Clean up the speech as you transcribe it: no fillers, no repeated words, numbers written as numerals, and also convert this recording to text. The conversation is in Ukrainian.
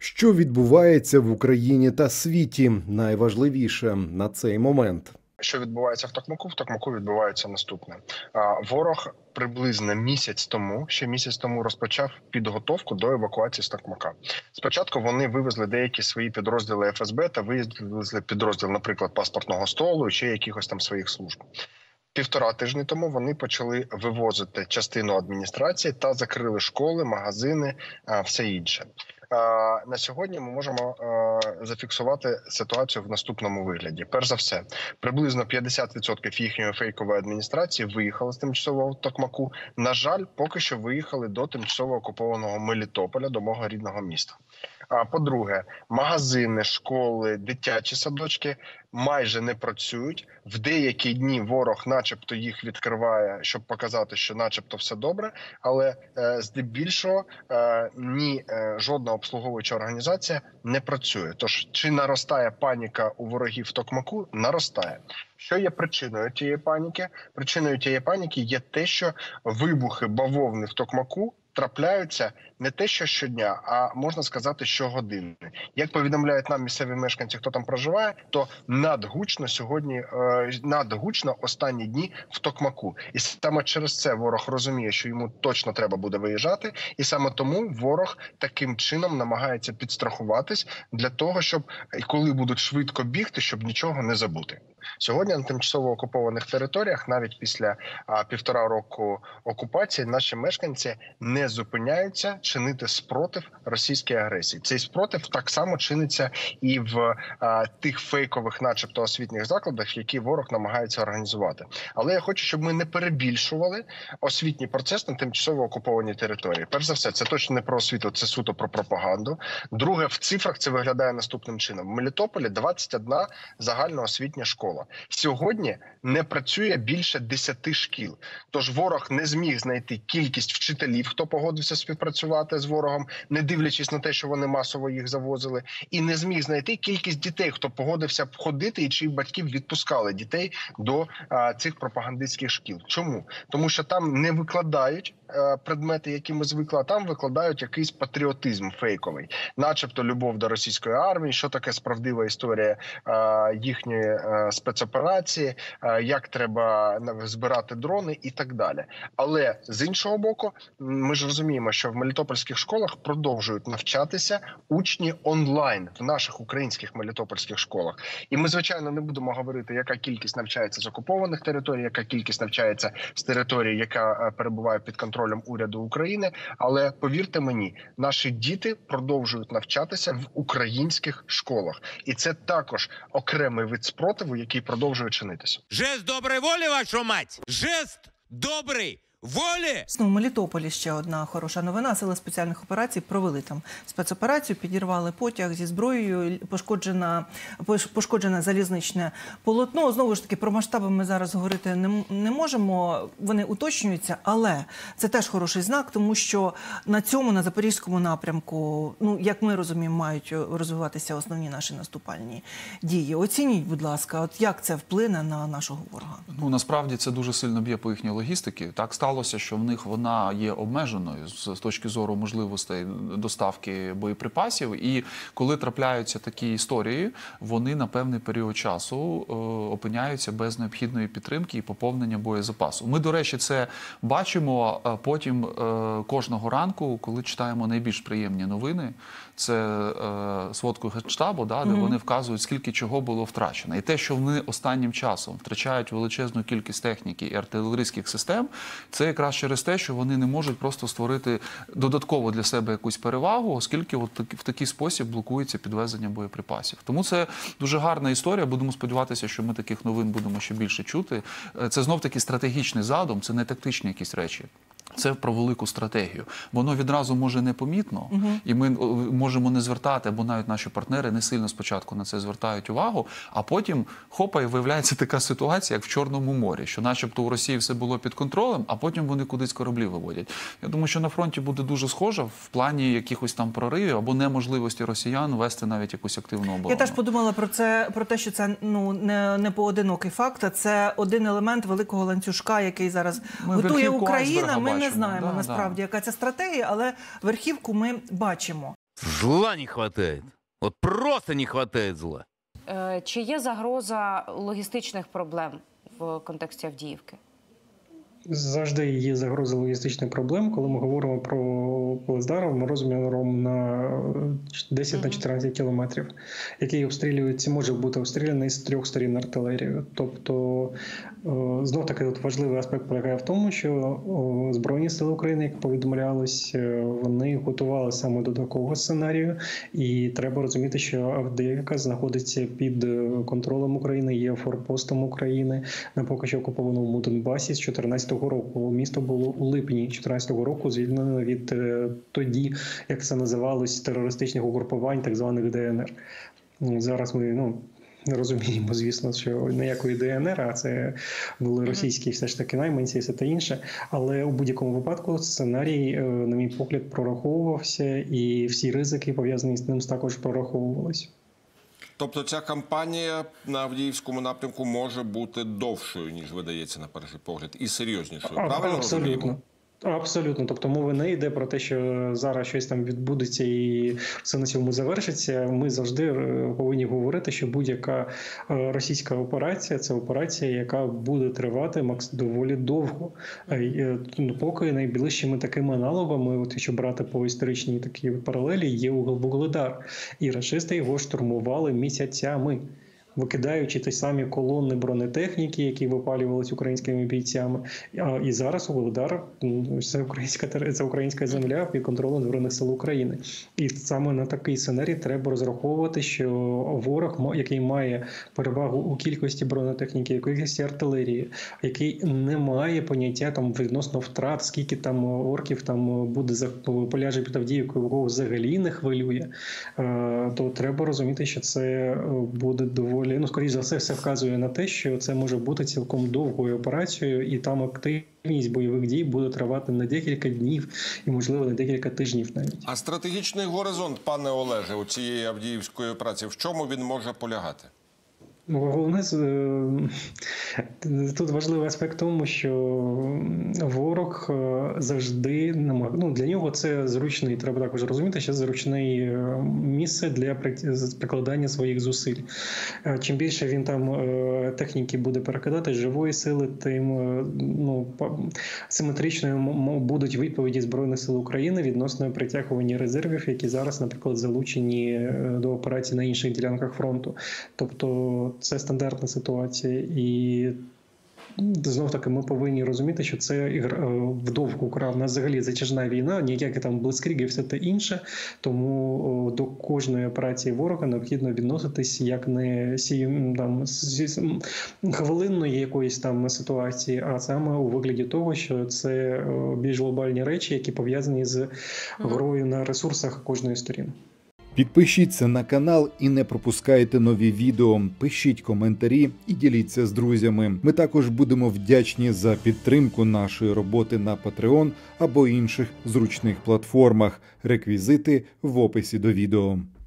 Що відбувається в Україні та світі? Найважливіше на цей момент. Що відбувається в Токмаку? В Токмаку відбувається наступне. Ворог приблизно ще місяць тому розпочав підготовку до евакуації з Токмака. Спочатку вони вивезли деякі свої підрозділи ФСБ та вивезли підрозділ, наприклад, паспортного столу, ще якихось там своїх служб. 1,5 тижні тому вони почали вивозити частину адміністрації та закрили школи, магазини, все інше. На сьогодні ми можемо зафіксувати ситуацію в наступному вигляді. Перш за все, приблизно 50% їхньої фейкової адміністрації виїхали з тимчасового Токмаку. На жаль, поки що виїхали до тимчасово окупованого Мелітополя, до мого рідного міста. По-друге, магазини, школи, дитячі садочки майже не працюють. В деякі дні ворог начебто їх відкриває, щоб показати, що начебто все добре, але здебільшого жодна обслуговуюча організація не працює. Тож, чи наростає паніка у ворогів в Токмаку? Наростає. Що є причиною тієї паніки? Причиною тієї паніки є те, що вибухи бавовни в Токмаку трапляються не те, що щодня, а можна сказати, щогодини. Як повідомляють нам місцеві мешканці, хто там проживає, то надгучно останні дні в Токмаку. І саме через це ворог розуміє, що йому точно треба буде виїжджати, і саме тому ворог таким чином намагається підстрахуватись для того, щоб, коли будуть швидко бігти, щоб нічого не забути. Сьогодні на тимчасово окупованих територіях, навіть після 1,5 року окупації, наші мешканці не зупиняються чинити спротив російській агресії. Цей спротив так само чиниться і в тих фейкових, начебто, освітніх закладах, які ворог намагається організувати. Але я хочу, щоб ми не перебільшували освітній процес на тимчасово окупованій території. Перш за все, це точно не про освіту, це суто про пропаганду. Друге, в цифрах це виглядає наступним чином. В Мелітополі 21 загальноосвітня школа. Сьогодні не працює більше 10 шкіл. Тож ворог не зміг знайти кількість вчителів, хто погодився співпрацювати з ворогом, не дивлячись на те, що вони масово їх завозили, і не зміг знайти кількість дітей, хто погодився ходити і чиїх батьків відпускали дітей до цих пропагандистських шкіл. Чому? Тому що там не викладають предмети, які ми звикли, а там викладають якийсь патріотизм фейковий. Начебто любов до російської армії, що таке справдива історія їхньої спецоперації, як треба збирати дрони і так далі. Але з іншого боку, ми ж розуміємо, що в мелітопольських школах продовжують навчатися учні онлайн в наших українських мелітопольських школах. І ми, звичайно, не будемо говорити, яка кількість навчається з окупованих територій, яка кількість навчається з території, яка перебуває під контролем уряду України. Але повірте мені, наші діти продовжують навчатися в українських школах. І це також окремий вид спротиву, який продовжує чинитися. Жест доброї волі, вашу мать! Жест добрий волі! Знову в Мелітополі ще одна хороша новина. Сили спеціальних операцій провели там спецоперацію, підірвали потяг зі зброєю, пошкоджене залізничне полотно. Знову ж таки, про масштаби ми зараз говорити не можемо, вони уточнюються, але це теж хороший знак, тому що на Запорізькому напрямку, як ми розуміємо, мають розвиватися основні наші наступальні дії. Оцініть, будь ласка, от як це вплине на нашого ворога? Насправді це дуже сильно б'є по їхній логістиці. Так сталося, що в них вона є обмеженою з точки зору можливостей доставки боєприпасів. І коли трапляються такі історії, вони на певний період часу опиняються без необхідної підтримки і поповнення боєзапасу. Ми, до речі, це бачимо потім кожного ранку, коли читаємо найбільш приємні новини. Це сводку Генштабу, де вони вказують, скільки чого було втрачено. І те, що вони останнім часом втрачають величезну кількість техніки і артилерійських систем, це якраз через те, що вони не можуть просто створити додатково для себе якусь перевагу, оскільки в такий спосіб блокується підвезення боєприпасів. Тому це дуже гарна історія. Будемо сподіватися, що ми таких новин будемо ще більше чути. Це знов-таки стратегічний задум, це не тактичні якісь речі. Це про велику стратегію. Воно відразу може непомітно, і ми можемо не звертати, або навіть наші партнери не сильно спочатку на це звертають увагу, а потім, хопа, і виявляється така ситуація, як в Чорному морі, що начебто у Росії все було під контролем, а потім вони кудись кораблі виводять. Я думаю, що на фронті буде дуже схоже в плані якихось там проривів або неможливості росіян вести навіть якусь активну оборону. Я теж подумала про те, що це не поодинокий факт, а це один елемент великого ланцюжка, який зараз готує Україна. Ми не знаємо насправді, яка ця стратегія, але верхівку ми бачимо. Зла не хватает. Вот просто не хватает зла. Чи є загроза логістичних проблем в контексті Авдіївки? Завжди є загроза логістичних проблем. Коли ми говоримо про Плацдарм, ми розміром на 10-14 кілометрів, який обстрілюється, може бути обстріляний з 3 сторін артилерією. Тобто, знов-таки, важливий аспект полягає в тому, що Збройні сили України, як повідомлялось, вони готували саме до такого сценарію. І треба розуміти, що Авдіївка знаходиться під контролем України, є форпостом України на поки що окупованому Донбасі з 2014 року. Місто було у липні 2014 року звільнено від тоді, як це називалось, терористичних угрупувань, так званих ДНР. Зараз ми розуміємо, звісно, що ніякої ДНР, а це були російські все ж таки найманці і все те інше. Але у будь-якому випадку сценарій, на мій погляд, прораховувався, і всі ризики, пов'язані з ним, також прораховувалися. Тобто ця кампанія на Авдіївському напрямку може бути довшою, ніж видається на перший погляд, і серйознішою. Правильно розуміємо? Абсолютно. Тобто мова не йде про те, що зараз щось там відбудеться і все на цьому завершиться. Ми завжди повинні говорити, що будь-яка російська операція – це операція, яка буде тривати доволі довго. Поки найближчими такими аналогами, якщо брати по історичній такій паралелі, є Вугледар. І рашисти його штурмували місяцями, викидаючи ті самі колони бронетехніки, які випалювалися українськими бійцями. І зараз Вугледар – це українська земля під контролем Збройних сил України. І саме на такий сценарій треба розраховувати, що ворог, який має перевагу у кількості бронетехніки, у кількості артилерії, який не має поняття там відносно втрат, скільки там орків там буде поляже під Авдіївкою, його взагалі не хвилює, то треба розуміти, що це буде доволі, скоріш за все вказує на те, що це може бути цілком довгою операцією, і там активність бойових дій буде тривати на декілька днів і, можливо, на декілька тижнів навіть. А стратегічний горизонт, пане Олеже, у цієї Авдіївської операції, в чому він може полягати? Головне, тут важливий аспект в тому, що ворог завжди для нього це зручний, треба також розуміти, що це зручне місце для прикладання своїх зусиль. Чим більше він там техніки буде перекидати, живої сили, тим симетричною будуть відповіді Збройних сил України відносно притягування резервів, які зараз, наприклад, залучені до операцій на інших ділянках фронту. Тобто це стандартна ситуація, і знов-таки ми повинні розуміти, що це вдовгу гра. У нас взагалі затяжна війна, ніякі там блицкріги і все те інше, тому до кожної операції ворога необхідно відноситись як не хвилинної якоїсь там ситуації, а саме у вигляді того, що це більш глобальні речі, які пов'язані з грою на ресурсах кожної сторін. Підпишіться на канал і не пропускайте нові відео. Пишіть коментарі і діліться з друзями. Ми також будемо вдячні за підтримку нашої роботи на Patreon або інших зручних платформах. Реквізити в описі до відео.